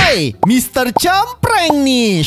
Hey, Mister Cempreng nih,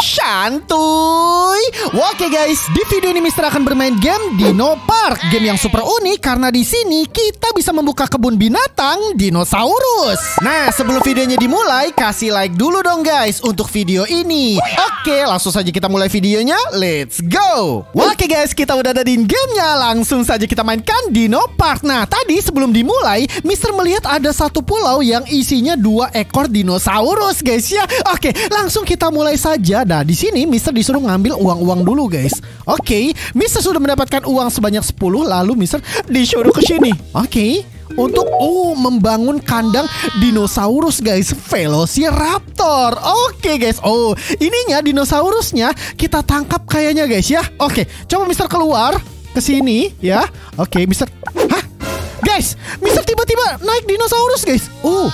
santuy. Oke guys, di video ini Mister akan bermain game Dino Park. Game yang super unik karena di sini kita bisa membuka kebun binatang dinosaurus. Nah, sebelum videonya dimulai, kasih like dulu dong guys untuk video ini. Oke, langsung saja kita mulai videonya. Let's go. Oke guys, kita udah ada di gamenya. Langsung saja kita mainkan Dino Park. Nah, tadi sebelum dimulai, Mister melihat ada satu pulau yang isinya 2 ekor dinosaurus guys ya. Oke, langsung kita mulai saja. Nah, di sini Mister disuruh ngambil uang-uang dulu guys. Oke, Mister sudah mendapatkan uang sebanyak 10. Lalu Mister disuruh ke sini. Oke, untuk membangun kandang dinosaurus guys, Velociraptor. Oke guys, ininya dinosaurusnya kita tangkap kayaknya guys ya. Oke, coba Mister keluar ke sini ya. Oke, Mister. Hah? Guys, Mister tiba-tiba naik dinosaurus guys.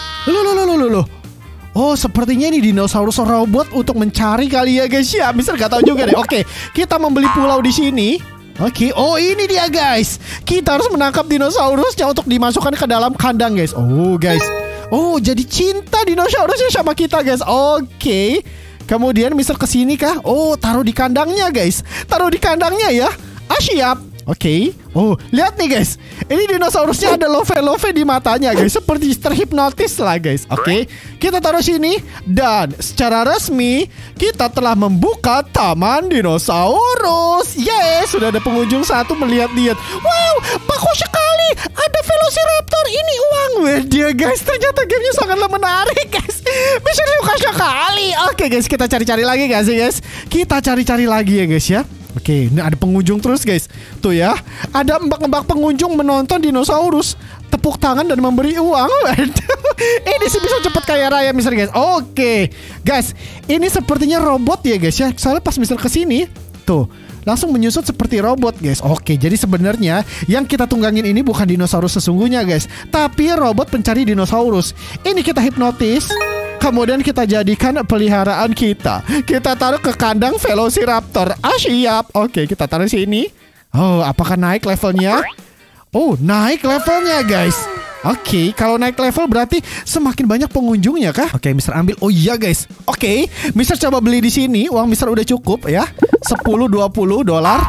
Loh. Sepertinya ini dinosaurus robot untuk mencari kali ya guys ya. Mister gak tahu juga deh. Oke, kita membeli pulau di sini. Oke, ini dia guys. Kita harus menangkap dinosaurusnya untuk dimasukkan ke dalam kandang guys. Guys. Jadi cinta dinosaurusnya sama kita guys. Oke. Kemudian Mister kesini kah? Taruh di kandangnya guys. Taruh di kandangnya ya. Siap. Oke. Lihat nih guys. Ini dinosaurusnya ada love-love di matanya guys. Seperti terhipnotis lah guys. Oke. Kita taruh sini. Dan secara resmi kita telah membuka taman dinosaurus. Yes, sudah ada pengunjung satu melihat-lihat. Wow, bagus sekali. Ada Velociraptor. Ini uang. Dia guys, ternyata gamenya sangatlah menarik guys. Bisa suka sekali. Oke guys, kita cari-cari lagi guys. Kita cari-cari lagi ya guys ya. Oke, ini ada pengunjung terus guys. Tuh ya, ada mbak-mbak pengunjung menonton dinosaurus, tepuk tangan dan memberi uang. Ini sih bisa cepat kaya raya Mister guys. Oke, guys, ini sepertinya robot ya guys ya. Soalnya pas Mister kesini, tuh langsung menyusut seperti robot guys. Oke, jadi sebenarnya yang kita tunggangin ini bukan dinosaurus sesungguhnya guys, tapi robot pencari dinosaurus. Ini kita hipnotis. Kemudian kita jadikan peliharaan kita. Kita taruh ke kandang Velociraptor. Siap. Oke, kita taruh sini. Apakah naik levelnya? Naik levelnya guys. Oke, kalau naik level berarti semakin banyak pengunjungnya kah? Oke, Mister ambil. Iya guys. Oke, Mister coba beli di sini. Uang Mister udah cukup ya. 10-20 dolar.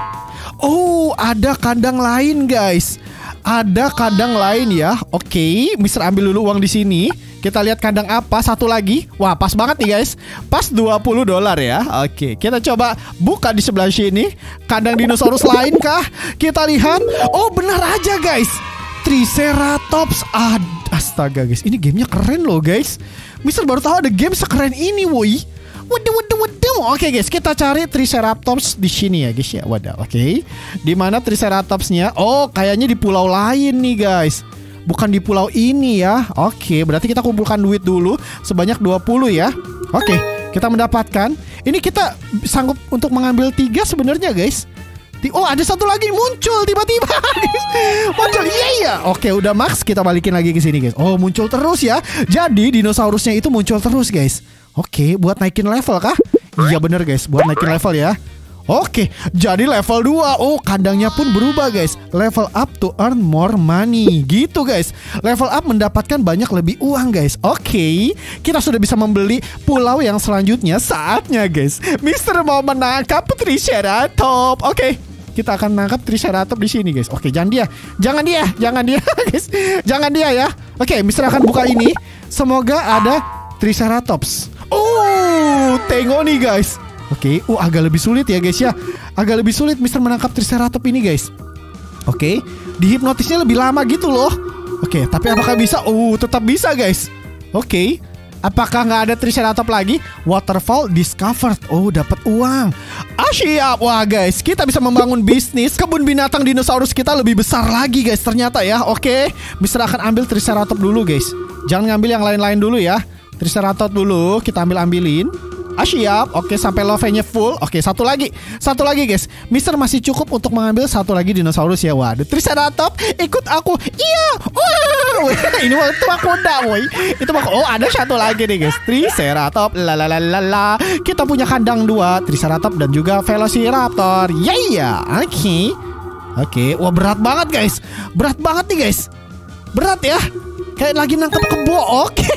Ada kandang lain guys. Ada kandang lain ya. Oke, Mister ambil dulu uang di sini. Kita lihat kandang apa, satu lagi. Wah, pas banget nih guys. Pas 20 dolar ya. Oke, kita coba buka di sebelah sini. Kandang dinosaurus lain kah? Kita lihat. Benar aja guys. Triceratops. Astaga guys, ini gamenya keren loh guys. Mister baru tahu ada game sekeren ini woi. Waduh. Oke guys, kita cari Triceratops di sini ya guys ya. Oke. Di mana Triceratopsnya? Kayaknya di pulau lain nih guys. Bukan di pulau ini ya. Oke, berarti kita kumpulkan duit dulu sebanyak 20 ya. Oke, kita mendapatkan. Ini kita sanggup untuk mengambil 3 sebenarnya guys. Ada satu lagi muncul tiba-tiba. Muncul. Iya. Oke, udah max, kita balikin lagi ke sini guys. Muncul terus ya. Jadi dinosaurusnya itu muncul terus guys. Oke, buat naikin level kah? Iya bener guys, buat naikin level ya. Oke, jadi level 2. Kandangnya pun berubah guys. Level up to earn more money. Gitu guys. Level up mendapatkan banyak lebih uang guys. Oke, kita sudah bisa membeli pulau yang selanjutnya. Saatnya guys, Mister mau menangkap Triceratops. Oke, kita akan menangkap Triceratops di sini guys. Oke, jangan dia guys. Jangan dia ya. Oke, Mister akan buka ini. Semoga ada Triceratops. Tengok nih guys. Oke, agak lebih sulit ya guys ya. Agak lebih sulit Mister menangkap Triceratops ini guys. Oke, dihipnotisnya lebih lama gitu loh. Oke, tapi apakah bisa? Tetap bisa guys. Oke, apakah nggak ada Triceratops lagi? Waterfall discovered. Dapat uang. Siap. Wah guys, kita bisa membangun bisnis. Kebun binatang dinosaurus kita lebih besar lagi guys ternyata ya. Oke, Mister akan ambil Triceratops dulu guys. Jangan ngambil yang lain-lain dulu ya. Triceratops dulu kita ambilin. Siap. Oke, sampai love-nya full. Oke, satu lagi guys. Mister masih cukup untuk mengambil satu lagi dinosaurus ya. Waduh, Triceratops ikut aku. Iya. Ini itu mah kuda woy. Itu mah ada satu lagi nih guys. Triceratops. Kita punya kandang 2 Triceratops dan juga Velociraptor. Oke. Wah, berat banget guys. Berat banget nih guys. Berat ya. Kayak lagi nangkep kebo. Oke.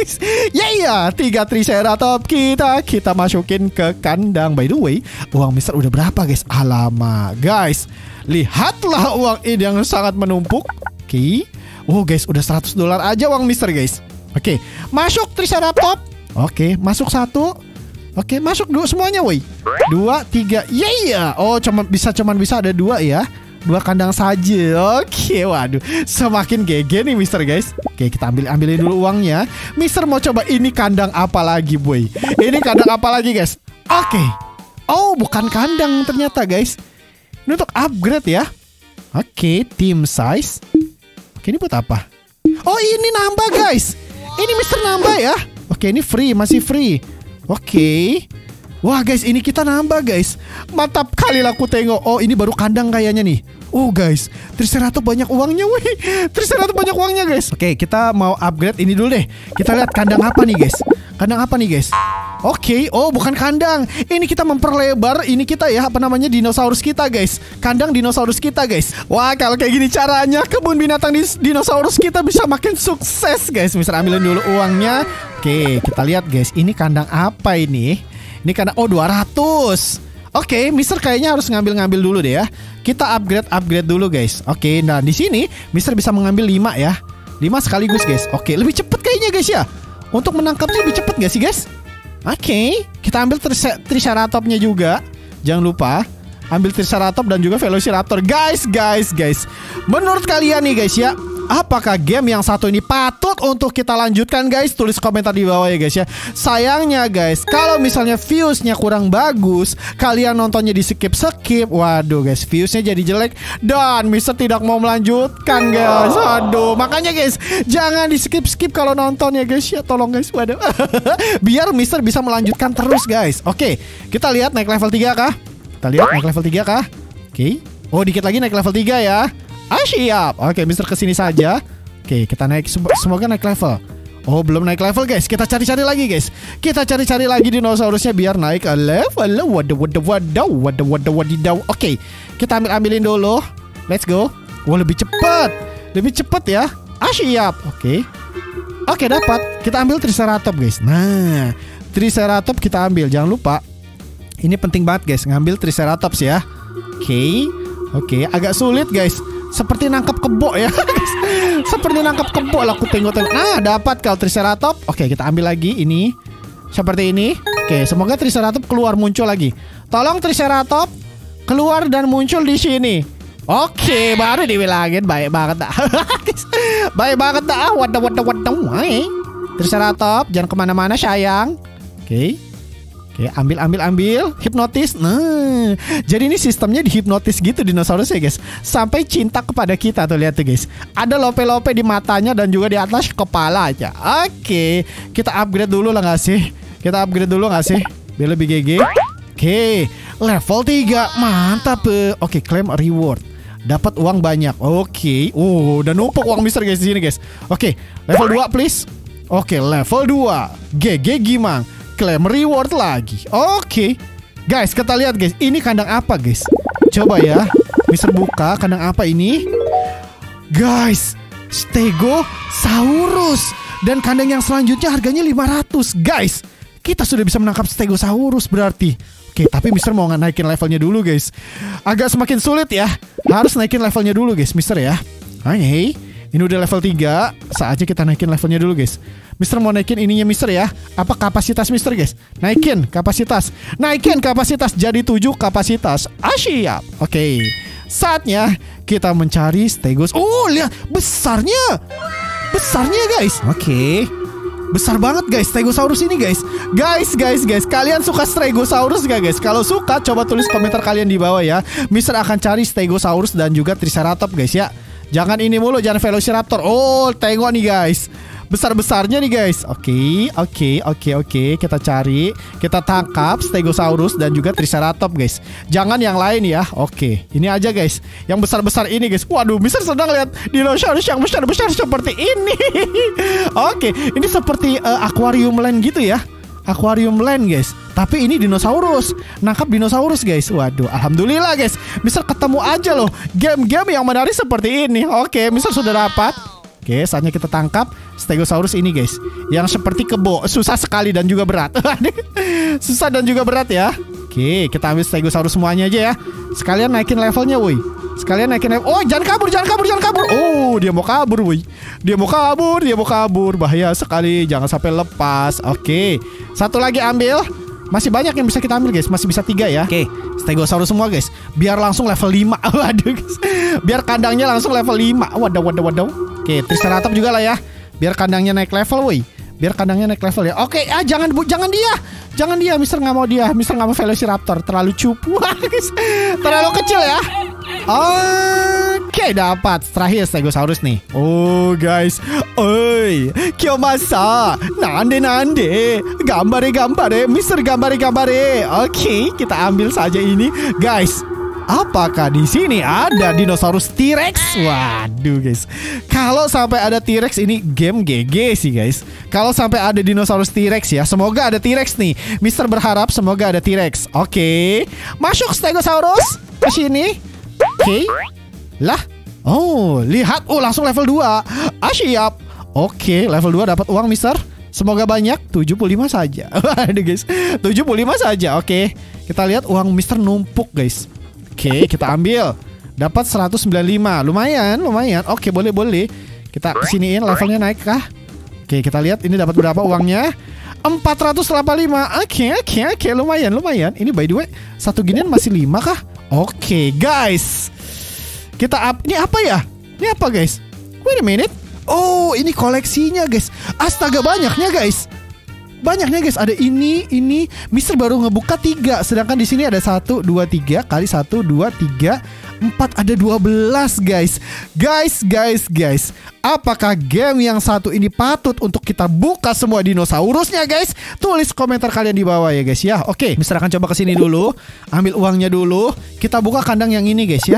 Ya 3 Triceratops kita masukin ke kandang. By the way, uang Mister udah berapa guys? Alamak guys, lihatlah uang ini yang sangat menumpuk. Oke. Oh guys, udah $100 aja uang Mister guys. Oke, masuk Triceratops. Oke, masuk 1. Oke, masuk 2 semuanya woi. 2, 3. Oh, cuman bisa ada 2 ya. 2 kandang saja. Oke, waduh. Semakin GG nih Mister guys. Oke, kita ambilin dulu uangnya. Mister mau coba ini kandang apa lagi boy? Ini kandang apa lagi guys? Oke. Oh, bukan kandang ternyata guys. Ini untuk upgrade ya. Oke, team size. Oke, ini buat apa? Oh, ini nambah guys. Ini Mister nambah ya. Oke, ini free, masih free. Oke. Wah guys, ini kita nambah guys. Mantap kali lah aku tengok. Oh, ini baru kandang kayaknya nih. Oh guys, Triceratops banyak uangnya wih. Triceratops banyak uangnya guys. Oke, kita mau upgrade ini dulu deh. Kita lihat kandang apa nih guys. Kandang apa nih guys? Oke, oh bukan kandang. Ini kita memperlebar ini kita ya, apa namanya, dinosaurus kita guys. Kandang dinosaurus kita guys. Wah, kalau kayak gini caranya kebun binatang dinosaurus kita bisa makin sukses guys. Mister ambilin dulu uangnya. Oke, kita lihat guys. Ini kandang apa ini? Ini kandang 200. Oke, Mister kayaknya harus ngambil dulu deh ya. Kita upgrade dulu guys. Oke, nah di sini Mister bisa mengambil 5 ya. 5 sekaligus guys. Oke, lebih cepet kayaknya guys ya. Untuk menangkapnya lebih cepet gak sih guys? Oke, kita ambil Triceratopsnya juga. Jangan lupa ambil Triceratops dan juga Velociraptor. Guys. Menurut kalian nih guys ya, apakah game yang satu ini patut untuk kita lanjutkan guys? Tulis komentar di bawah ya guys ya. Sayangnya guys, kalau misalnya viewsnya kurang bagus, kalian nontonnya di skip. Waduh guys, viewsnya jadi jelek dan Mister tidak mau melanjutkan guys. Aduh, makanya guys, jangan di skip kalau nonton ya guys ya. Tolong guys, waduh. Biar Mister bisa melanjutkan terus guys. Oke, kita lihat naik level 3 kah? Kita lihat naik level 3 kah? Oke. Oh, dikit lagi naik level 3 ya. Siap. Oke, Mister kesini saja. Oke, kita naik. Semoga naik level. Oh, belum naik level guys. Kita cari-cari lagi guys. Kita cari-cari lagi dinosaurusnya biar naik level. Wadaw. Oke, kita ambilin dulu. Let's go. Wah, lebih cepat ya. Siap. Oke, dapat. Kita ambil Triceratops guys. Nah, Triceratops kita ambil. Jangan lupa. Ini penting banget guys, ngambil Triceratops ya. Oke, agak sulit guys. Seperti nangkap kebo ya. Seperti nangkap kebo lah aku tengok. Nah, dapat kalau Triceratops. Oke, kita ambil lagi ini. Seperti ini. Oke, semoga Triceratops keluar muncul lagi. Tolong Triceratops keluar dan muncul di sini. Oke, baru dibilangin baik banget dah. Baik banget dah. Waduh. Triceratops, jangan kemana-mana sayang. Oke, ambil. Hipnotis. Nah, jadi ini sistemnya dihipnotis gitu dinosaurus ya guys. Sampai cinta kepada kita tuh, lihat tuh guys. Ada lope-lope di matanya dan juga di atas kepala aja. Oke, kita upgrade dulu lah gak sih? Biar lebih GG. Oke, level 3. Mantap. Oke, claim reward. Dapat uang banyak. Oke. Oh, udah numpuk uang Mister guys di sini guys. Oke, level 2 please. Oke, level 2. GG Gimang. Claim reward lagi. Oke. Guys, kita lihat guys. Ini kandang apa guys? Coba ya. Mister buka kandang apa ini? Guys, Stegosaurus. Dan kandang yang selanjutnya harganya 500. Guys, kita sudah bisa menangkap Stegosaurus berarti. Oke, tapi Mister mau naikin levelnya dulu guys. Agak semakin sulit ya. Harus naikin levelnya dulu guys Mister ya. Hai. Ini udah level 3. Saatnya kita naikin levelnya dulu guys. Mister mau naikin ininya Mister ya. Apa kapasitas Mister guys? Naikin kapasitas jadi 7 kapasitas. Siap. Oke. Saatnya kita mencari Stegos. Oh, lihat besarnya guys. Oke. Besar banget guys Stegosaurus ini guys. Guys, kalian suka Stegosaurus gak guys? Kalau suka coba tulis komentar kalian di bawah ya. Mister akan cari Stegosaurus dan juga Triceratops guys ya. Jangan ini mulu, jangan Velociraptor. Oh, tengok nih guys. Besar-besarnya nih guys. Oke. Kita cari, kita tangkap Stegosaurus dan juga Triceratops guys. Jangan yang lain ya. Oke, ini aja guys. Yang besar-besar ini guys. Waduh, Mister sedang lihat dinosaurus yang besar-besar seperti ini. Oke, ini seperti aquarium land gitu ya. Aquarium land guys. Tapi ini dinosaurus. Nangkap dinosaurus guys. Waduh, alhamdulillah guys. Mister ketemu aja loh game-game yang menarik seperti ini. Oke, Mister sudah dapat. Oke, saatnya kita tangkap Stegosaurus ini guys, yang seperti kebo, susah sekali dan juga berat. Susah dan juga berat ya. Oke, kita ambil Stegosaurus semuanya aja ya. Sekalian naikin levelnya woi. Sekalian naikin level. Oh, jangan kabur, jangan kabur, jangan kabur. Oh, dia mau kabur woi. Dia mau kabur, dia mau kabur. Bahaya sekali, jangan sampai lepas. Oke, satu lagi ambil. Masih banyak yang bisa kita ambil guys. Masih bisa 3 ya. Oke, Stegosaurus semua guys. Biar langsung level 5. Waduh guys. Biar kandangnya langsung level 5. Waduh, waduh, waduh. Oke, Triceratops juga lah ya. Biar kandangnya naik level woi. Biar kandangnya naik level ya. Oke, jangan dia. Jangan dia, Mister nggak mau dia. Mister nggak mau Velociraptor. Terlalu cupu guys. Terlalu kecil ya. Oke, dapat. Terakhir Stegosaurus nih. Oh guys. Oi, Kiyomasa. Nande. Gambare. Mister gambare. Oke, kita ambil saja ini. Guys, apakah di sini ada dinosaurus T-Rex? Waduh guys, kalau sampai ada T-Rex ini game GG sih guys. Kalau sampai ada dinosaurus T-Rex ya, semoga ada T-Rex nih. Mister berharap semoga ada T-Rex. Oke, masuk Stegosaurus ke sini. Oke, lah. Oh, lihat. Oh, langsung level 2. Siap. Oke, level 2 dapat uang Mister. Semoga banyak, 75 saja. Waduh guys, 75 saja. Oke, kita lihat uang Mister numpuk guys. Oke, kita ambil. Dapat 195. Lumayan. Oke, boleh. Kita kesiniin levelnya naik kah? Oke, kita lihat ini dapat berapa uangnya. 485. Oke, lumayan. Ini by the way, satu ginian masih 5 kah? Oke, guys. Kita ini apa ya? Ini apa guys? Wait a minute. Oh, ini koleksinya guys. Astaga, banyaknya guys. Ada ini Mister baru ngebuka 3. Sedangkan di sini ada 1, 2, 3 kali 1, 2, 3, 4. Ada 12 guys. Guys, apakah game yang satu ini patut untuk kita buka semua dinosaurusnya guys? Tulis komentar kalian di bawah ya guys ya. Oke, Mister akan coba kesini dulu. Ambil uangnya dulu. Kita buka kandang yang ini guys ya.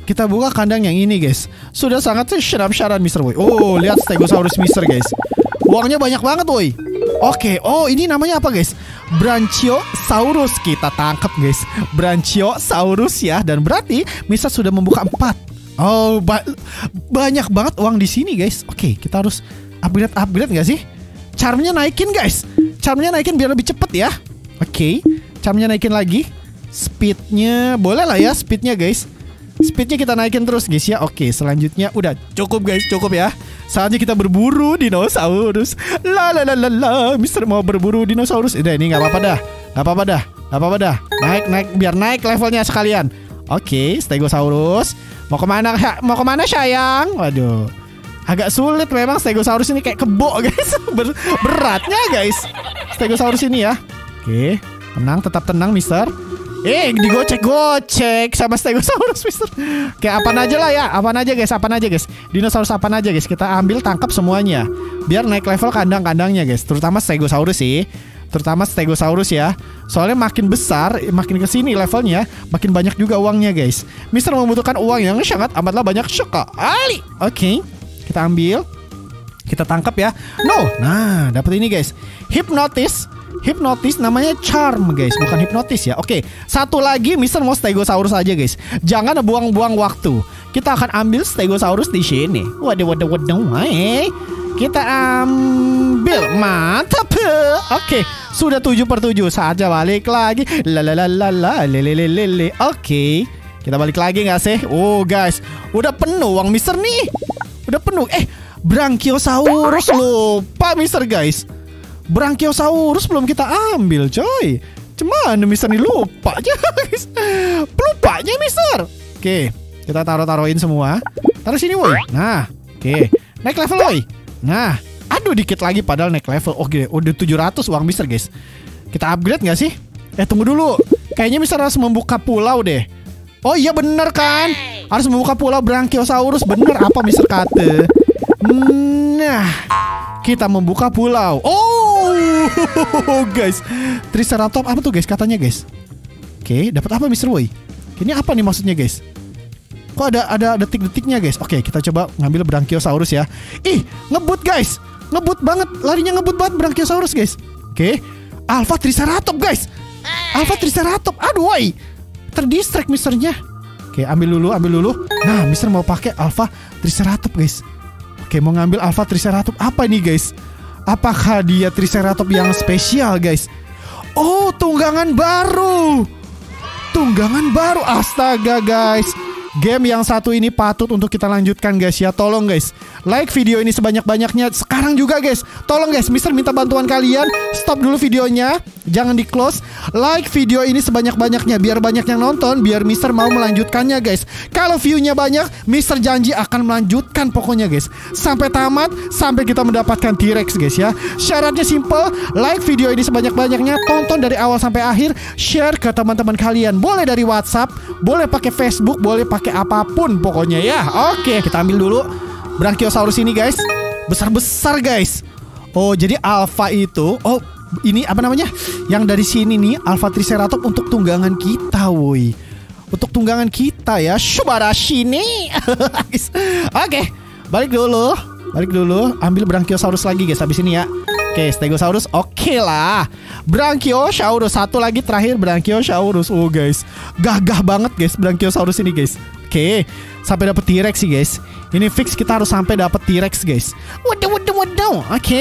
Sudah sangat syarat Mister boy. Oh, lihat Stegosaurus Mister guys. Uangnya banyak banget woi. Oke, oh ini namanya apa guys? Brachiosaurus. Kita tangkap guys, Brachiosaurus ya. Dan berarti Mister sudah membuka 4. Oh, banyak banget uang di sini guys. Oke, kita harus upgrade nggak sih? Charmnya naikin guys. Biar lebih cepet ya. Oke, charmnya naikin lagi. Speednya boleh lah ya, speednya guys. Speednya kita naikin terus guys ya. Oke, selanjutnya udah cukup guys, cukup ya. Saatnya kita berburu dinosaurus. La. Mister mau berburu dinosaurus. Udah, ini nggak apa-apa dah. Naik biar naik levelnya sekalian. Oke, Stegosaurus. Mau kemana sayang? Waduh, agak sulit memang Stegosaurus ini, kayak kebo guys. Beratnya guys Stegosaurus ini ya. Oke, tetap tenang Mister. Digocek sama Stegosaurus Mister. Kayak apaan aja lah ya. Apaan aja guys. Dinosaurus apaan aja guys. Kita ambil, tangkap semuanya. Biar naik level kandang-kandangnya guys. Terutama Stegosaurus ya. Soalnya makin besar, makin kesini levelnya, makin banyak juga uangnya guys. Mister membutuhkan uang yang sangat amatlah banyak sekali. Oke, kita ambil. Kita tangkap ya. Nah, dapat ini guys. Hipnotis namanya charm guys, bukan hipnotis ya. Oke, satu lagi Mister mau Stegosaurus aja guys. Jangan buang-buang waktu. Kita akan ambil Stegosaurus di sini. Waduh. Kita ambil. Mantap. Oke, sudah 7/7. Saatnya balik lagi. Lele. Oke, kita balik lagi nggak sih? Oh guys, udah penuh uang Mister nih. Udah penuh. Brachiosaurus lupa Mister guys. Brachiosaurus belum kita ambil coy. Cuman Mister nih lupa aja guys. Pelupanya Mister. Oke, kita taruhin semua. Taruh sini woi. Nah, oke. Naik level woi. Nah, aduh dikit lagi padahal naik level. Oke, udah 700 uang Mister guys. Kita upgrade gak sih? Tunggu dulu. Kayaknya Mister harus membuka pulau deh. Oh iya bener kan? Harus membuka pulau Brachiosaurus. Bener apa Mister kata? Nah, kita membuka pulau. Oh guys, Triceratops apa tuh guys katanya guys? Oke, dapat apa Mister Woi? Ini apa nih maksudnya guys? Kok ada detik-detiknya guys? Oke, kita coba ngambil Brachiosaurus ya. Ngebut guys. Ngebut banget, larinya ngebut banget Brachiosaurus guys. Oke, Alpha Triceratops guys. Alpha Triceratops. Aduh woi, terdistract Misternya. Oke, ambil dulu. Nah, Mister mau pakai Alpha Triceratops guys. Oke, Oke, mau ngambil Alpha Triceratops apa nih guys? Apakah dia Triceratops yang spesial guys? Oh, tunggangan baru. Tunggangan baru, astaga guys. Game yang satu ini patut untuk kita lanjutkan guys ya. Tolong guys, like video ini sebanyak-banyaknya sekarang juga guys. Tolong guys, Mister minta bantuan kalian. Stop dulu videonya, jangan di close. Like video ini sebanyak-banyaknya biar banyak yang nonton, biar Mister mau melanjutkannya guys. Kalau view-nya banyak, Mister janji akan melanjutkan pokoknya guys. Sampai tamat, sampai kita mendapatkan T-Rex guys ya. Syaratnya simple, like video ini sebanyak-banyaknya, tonton dari awal sampai akhir, share ke teman-teman kalian. Boleh dari WhatsApp, boleh pakai Facebook, boleh pakai apapun pokoknya ya. Oke, kita ambil dulu Brachiosaurus ini guys. Besar-besar guys. Oh, jadi Alpha itu, oh ini apa namanya, yang dari sini nih Alpha Triceratops untuk tunggangan kita woi. Untuk tunggangan kita ya. Subarashi nih. Oke, balik dulu. Ambil Brachiosaurus lagi guys habis ini ya. Oke, Stegosaurus oke lah. Brachiosaurus satu lagi terakhir, Brachiosaurus. Oh guys, gagah banget guys Brachiosaurus ini guys. Oke, sampai dapet T-Rex sih guys. Ini fix kita harus sampai dapet T-Rex guys. Waduh. Oke,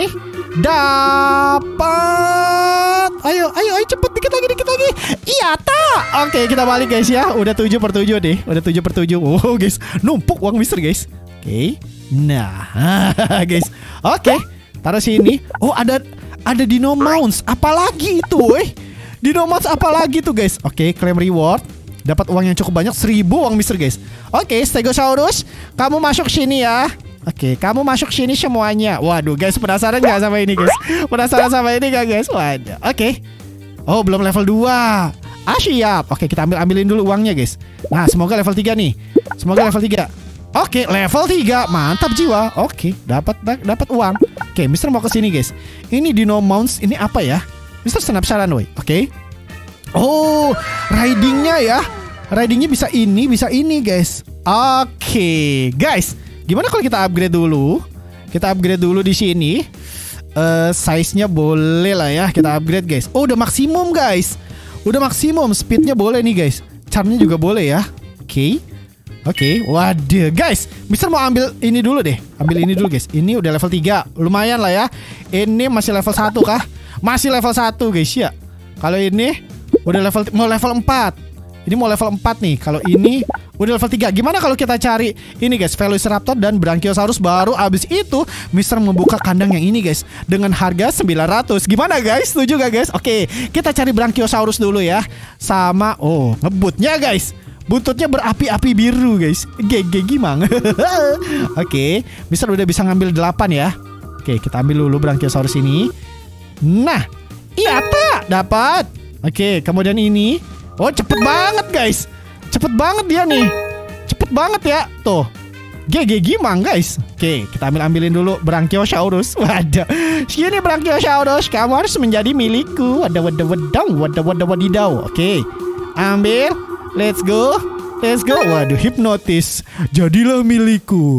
dapat. Ayo cepet dikit lagi. Iya tak. Oke, kita balik guys ya. Udah 7/7 deh. Oh guys, numpuk uang Mister guys. Oke, nah guys. Oke, taruh sini. Oh, ada Dinomounts. Apalagi itu, weh? Dinomounts apalagi tuh, guys? Oke, claim reward. Dapat uang yang cukup banyak, 1000 uang Mister, guys. Oke, Stegosaurus, kamu masuk sini ya. Oke, kamu masuk sini semuanya. Waduh, guys, penasaran gak sama ini, guys? Penasaran sama ini gak, guys? Waduh. Oke. Oh, belum level 2. Ah, siap. Oke, kita ambilin dulu uangnya, guys. Nah, semoga level 3 nih. Semoga level 3. Oke, level 3. Mantap jiwa. Oke, dapat uang. Oke, Mister mau ke sini, guys. Ini Dinomounts ini apa ya? Mister penasaran, woi. Oke. Oh, ridingnya ya. Ridingnya bisa ini, guys. Oke, guys. Gimana kalau kita upgrade dulu? Kita upgrade dulu di sini. Size-nya boleh lah ya. Kita upgrade, guys. Oh, udah maksimum, guys. Udah maksimum. Speed-nya boleh nih, guys. Charm-nya juga boleh ya. Oke, waduh guys, Mister mau ambil ini dulu deh. Ambil ini dulu guys. Ini udah level 3, lumayan lah ya. Ini masih level 1 kah? Masih level 1 guys ya. Kalau ini udah mau level 4. Ini mau level 4 nih. Kalau ini udah level 3. Gimana kalau kita cari ini guys, Velociraptor dan Brachiosaurus, baru abis itu Mister membuka kandang yang ini guys dengan harga 900. Gimana guys? Setuju gak guys? Oke, kita cari Brachiosaurus dulu ya. Sama ngebutnya guys. Buntutnya berapi-api biru guys. GG gimana? Oke, Mister udah bisa ngambil 8 ya. Oke, kita ambil dulu Brachiosaurus ini. Nah, iya tak dapat. Oke, kemudian ini. Oh, cepet banget guys. Cepet banget dia nih. Cepet banget ya. Tuh, GG gimana guys. Oke, kita ambilin dulu Brachiosaurus. Waduh, sini Brachiosaurus, kamu harus menjadi milikku. Wadidaw. Oke, ambil. Let's go. Waduh, hipnotis. Jadilah milikku.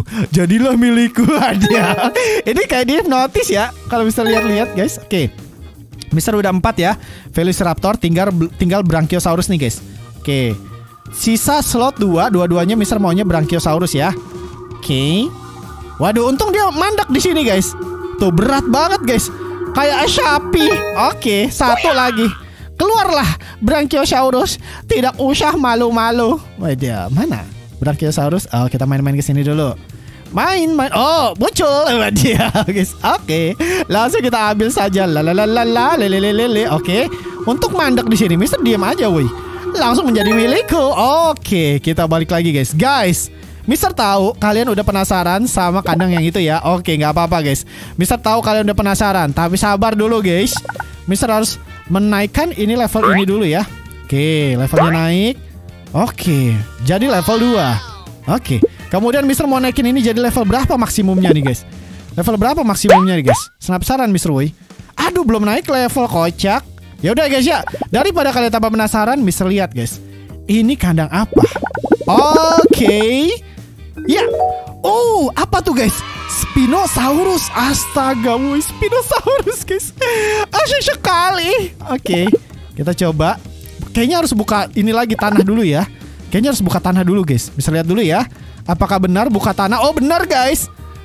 Ada. Ini kayak di hipnotis ya. Kalau bisa lihat-lihat guys. Oke. Mister udah 4 ya. Velociraptor, tinggal Brachiosaurus nih guys. Oke. Sisa slot 2. Dua-duanya Mister maunya Brachiosaurus ya. Oke. Waduh, untung dia mandak di sini guys. Tuh berat banget guys. Kayak sapi. Oke, satu lagi. Keluarlah Brachiosaurus, tidak usah malu-malu. Waduh, mana Brachiosaurus? Oh, kita main-main ke sini dulu. Main. Oh, muncul. Waduh, guys. Oke, langsung kita ambil saja. Lele. Oke. Untuk mandak di sini, Mister diam aja, woi. Langsung menjadi milikku. Oke, kita balik lagi, guys. Guys, Mister tahu kalian udah penasaran sama kandang yang itu ya. Oke, nggak apa-apa, guys. Mister tahu kalian udah penasaran, tapi sabar dulu, guys. Mister harus menaikkan ini level ini dulu ya. Oke, levelnya naik. Oke, jadi level 2. Oke, kemudian Mister mau naikin ini jadi level berapa maksimumnya nih guys? Level berapa maksimumnya nih guys? Penasaran Mister Woi. Aduh, belum naik level, kocak. Ya udah guys ya, daripada kalian tambah penasaran, Mister lihat guys. Ini kandang apa? Oke. Ya. Oh, apa tuh guys? Spinosaurus. Astaga, woi, Spinosaurus guys. Asyik sekali. Oke, kita coba. Kayaknya harus buka ini lagi, tanah dulu ya. Kayaknya harus buka tanah dulu guys. Bisa lihat dulu ya. Apakah benar buka tanah? Oh benar guys.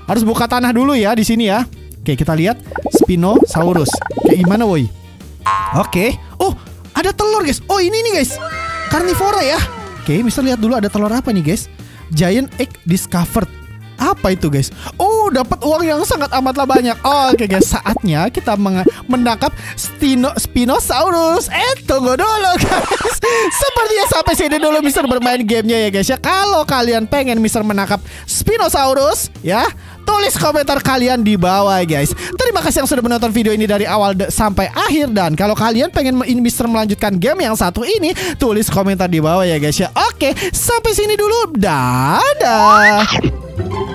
Harus buka tanah dulu ya di sini ya. Oke, kita lihat Spinosaurus. Kayak gimana, woi? Oke. Oh, ada telur, guys. Oh, ini nih, guys. Karnivora ya. Oke, Mister lihat dulu ada telur apa nih, guys? Giant egg discovered. Apa itu, guys? Oh, dapat uang yang sangat amatlah banyak. Oke, guys, saatnya kita menangkap Spinosaurus. Tunggu dulu, guys. Sepertinya sampai sini dulu Mister bermain gamenya ya, guys ya. Kalau kalian pengen Mister menangkap Spinosaurus, ya, tulis komentar kalian di bawah, guys. Terima kasih yang sudah menonton video ini dari awal sampai akhir. Dan kalau kalian pengen Mister melanjutkan game yang satu ini, tulis komentar di bawah ya, guys ya. Oke, sampai sini dulu. Dadah.